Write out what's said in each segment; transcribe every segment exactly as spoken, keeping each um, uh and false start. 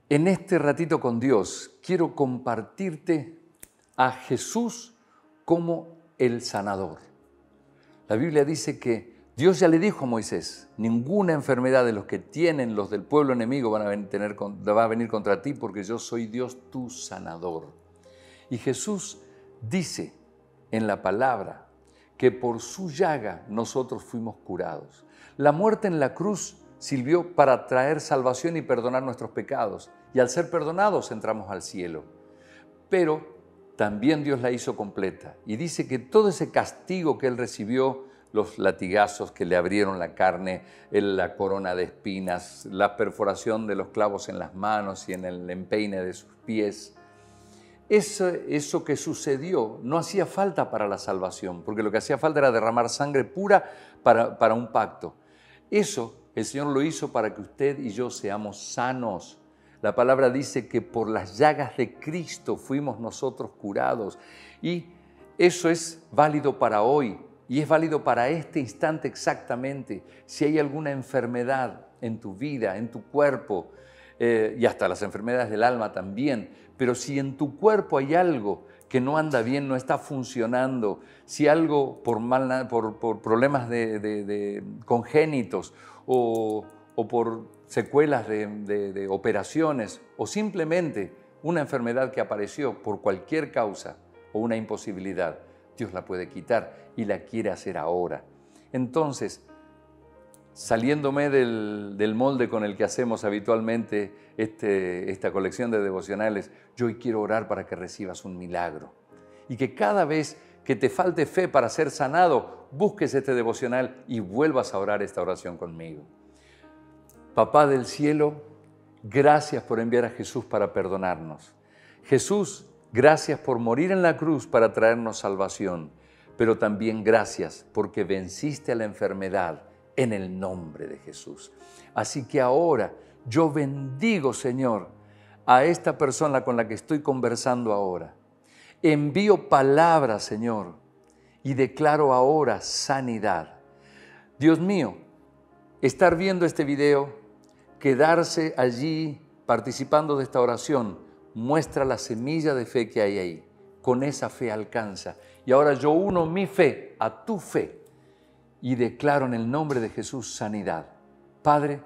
En este ratito con Dios quiero compartirte a Jesús como el sanador. La Biblia dice que Dios ya le dijo a Moisés, ninguna enfermedad de los que tienen los del pueblo enemigo van a venir, tener, va a venir contra ti porque yo soy Dios tu sanador. Y Jesús dice en la palabra que por su llaga nosotros fuimos curados. La muerte en la cruz sirvió para traer salvación y perdonar nuestros pecados. Y al ser perdonados entramos al cielo. Pero también Dios la hizo completa. Y dice que todo ese castigo que Él recibió, los latigazos que le abrieron la carne, la corona de espinas, la perforación de los clavos en las manos y en el empeine de sus pies, eso, eso que sucedió no hacía falta para la salvación, porque lo que hacía falta era derramar sangre pura para, para un pacto. Eso el Señor lo hizo para que usted y yo seamos sanos. La palabra dice que por las llagas de Cristo fuimos nosotros curados. Y eso es válido para hoy y es válido para este instante exactamente. Si hay alguna enfermedad en tu vida, en tu cuerpo, eh, y hasta las enfermedades del alma también, pero si en tu cuerpo hay algo que no anda bien, no está funcionando, si algo por, mal, por, por problemas de, de, de congénitos o, o por secuelas de, de, de operaciones o simplemente una enfermedad que apareció por cualquier causa o una imposibilidad, Dios la puede quitar y la quiere hacer ahora. Entonces, saliéndome del, del molde con el que hacemos habitualmente este, esta colección de devocionales, yo hoy quiero orar para que recibas un milagro y que cada vez que te falte fe para ser sanado, busques este devocional y vuelvas a orar esta oración conmigo. Papá del cielo, gracias por enviar a Jesús para perdonarnos. Jesús, gracias por morir en la cruz para traernos salvación, pero también gracias porque venciste a la enfermedad en el nombre de Jesús. Así que ahora yo bendigo, Señor, a esta persona con la que estoy conversando ahora. Envío palabras, Señor, y declaro ahora sanidad. Dios mío, estar viendo este video, quedarse allí participando de esta oración, muestra la semilla de fe que hay ahí. Con esa fe alcanza. Y ahora yo uno mi fe a tu fe y declaro en el nombre de Jesús sanidad. Padre,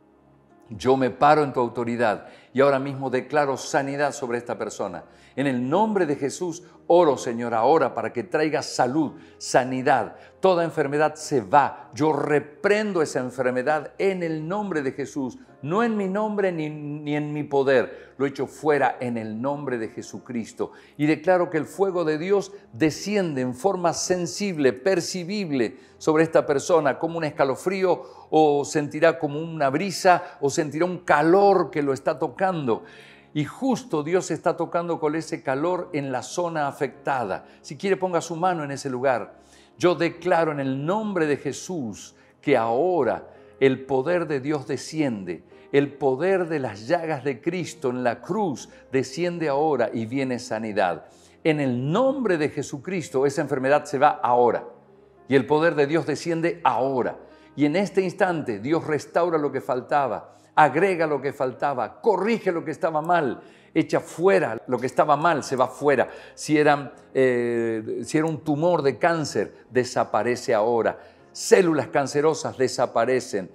yo me paro en tu autoridad y ahora mismo declaro sanidad sobre esta persona. En el nombre de Jesús oro, Señor, ahora para que traiga salud, sanidad. Toda enfermedad se va. Yo reprendo esa enfermedad en el nombre de Jesús. No en mi nombre ni, ni en mi poder. Lo echo fuera en el nombre de Jesucristo. Y declaro que el fuego de Dios desciende en forma sensible, percibible sobre esta persona, como un escalofrío, o sentirá como una brisa, o sentirá un calor que lo está tocando. Y justo Dios está tocando con ese calor en la zona afectada. Si quiere, ponga su mano en ese lugar. Yo declaro en el nombre de Jesús que ahora el poder de Dios desciende. El poder de las llagas de Cristo en la cruz desciende ahora y viene sanidad. En el nombre de Jesucristo esa enfermedad se va ahora. Y el poder de Dios desciende ahora. Y en este instante Dios restaura lo que faltaba. Agrega lo que faltaba, corrige lo que estaba mal, echa fuera lo que estaba mal, se va fuera. Si era, eh, si era un tumor de cáncer, desaparece ahora. Células cancerosas desaparecen.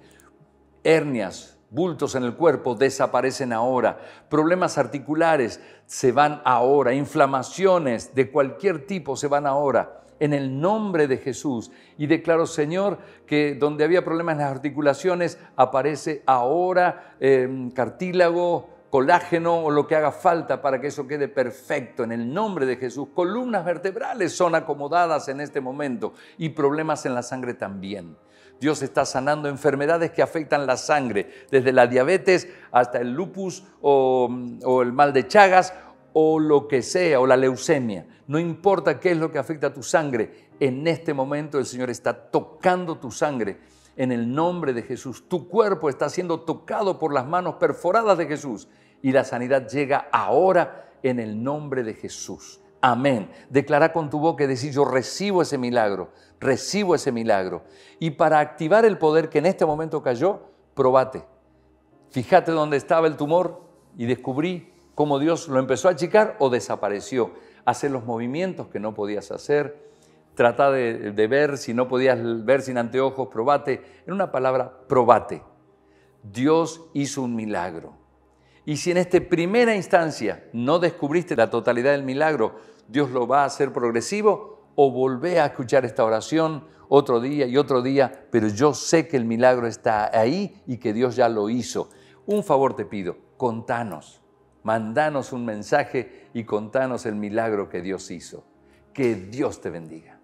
Hernias, bultos en el cuerpo desaparecen ahora. Problemas articulares se van ahora. Inflamaciones de cualquier tipo se van ahora. En el nombre de Jesús. Y declaro, Señor, que donde había problemas en las articulaciones, aparece ahora eh, cartílago, colágeno o lo que haga falta para que eso quede perfecto. En el nombre de Jesús. Columnas vertebrales son acomodadas en este momento y problemas en la sangre también. Dios está sanando enfermedades que afectan la sangre, desde la diabetes hasta el lupus o, o el mal de Chagas, o lo que sea, o la leucemia. No importa qué es lo que afecta a tu sangre, en este momento el Señor está tocando tu sangre en el nombre de Jesús. Tu cuerpo está siendo tocado por las manos perforadas de Jesús y la sanidad llega ahora en el nombre de Jesús. Amén. Declara con tu boca y decir: yo recibo ese milagro, recibo ese milagro. Y para activar el poder que en este momento cayó, probate. Fíjate dónde estaba el tumor. y descubrí cómo Dios lo empezó a achicar o desapareció. Hacer los movimientos que no podías hacer, trata de, de ver, si no podías ver sin anteojos, probate. En una palabra, probate. Dios hizo un milagro. Y si en esta primera instancia no descubriste la totalidad del milagro, Dios lo va a hacer progresivo, o volvé a escuchar esta oración otro día y otro día, pero yo sé que el milagro está ahí y que Dios ya lo hizo. Un favor te pido, contanos, mandanos un mensaje y contanos el milagro que Dios hizo. Que Dios te bendiga.